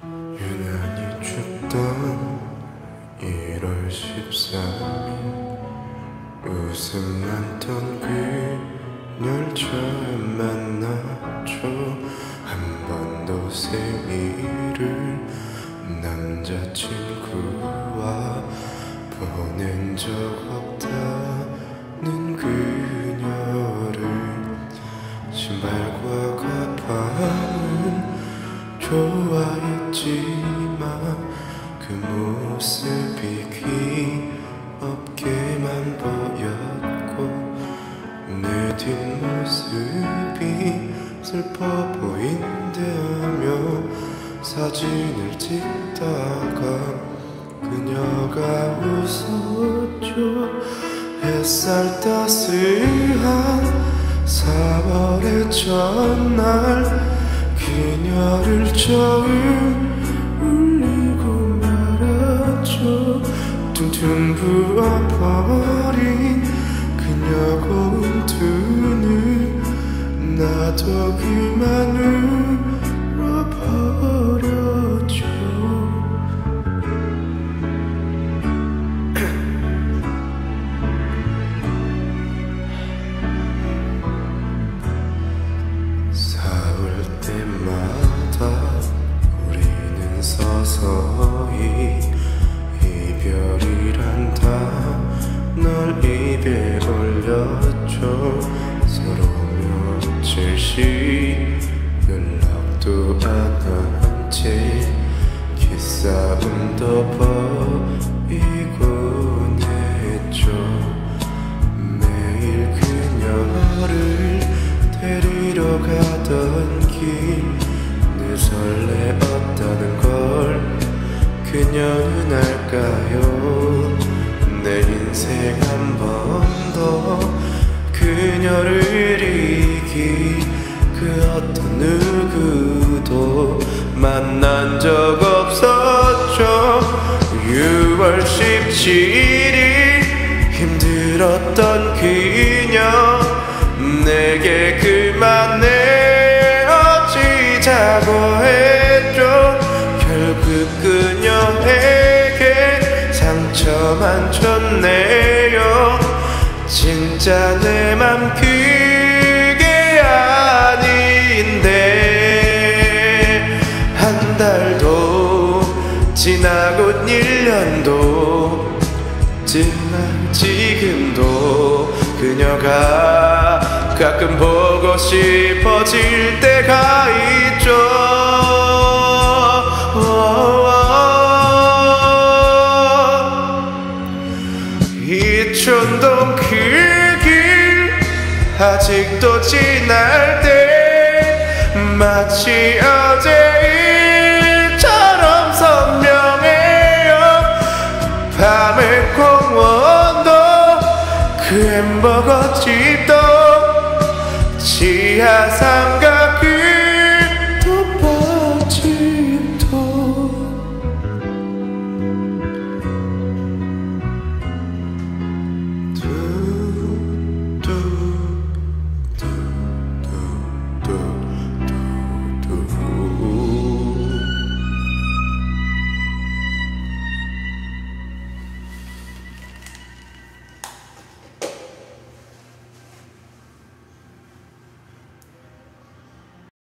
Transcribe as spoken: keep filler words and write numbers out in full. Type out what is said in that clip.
유난히 춥던 일월 십삼일 웃음 많던 그녀를 처음 만났죠. 한 번도 생일을 남자친구와 보낸 적 없다는 그녀를 신발과 가방은 좋아했지만 그 모습이 귀엽게만 보였고 내 뒷모습이 슬퍼 보인다며 사진을 찍다가 그녀가 웃었죠. 햇살 따스한 사월의 첫날 그녀를 처음 울리고 말았죠. 퉁퉁 부어버린 그녀 고운 두 눈 나도 그만 울어버렸죠. 싸울 때마다 우리는 서서히 이별이란 단어를 입에 올렸죠. 서로 며칠씩 연락도 안 한 채 기싸움도 버리곤 했죠. 매일 그녀를 데리러 가던 길 늘 설레었다는 걸 그녀는 알까요? 내 인생 한 번도 그녀를 이길 그 어떤 누구도 만난 적 없었죠. 유월 십칠일 힘들었던 그녀 내게 그만 헤어지자고 했죠. 결국 그녀에게 상처만 줬네요. 진짜 내 맘 그게 아닌데 한 달도 지나고 일 년도 지만 지금도 그녀가 가끔 보고 싶어질 때가 있죠. 이촌동 그 길 아직도 지날 때 마치 어제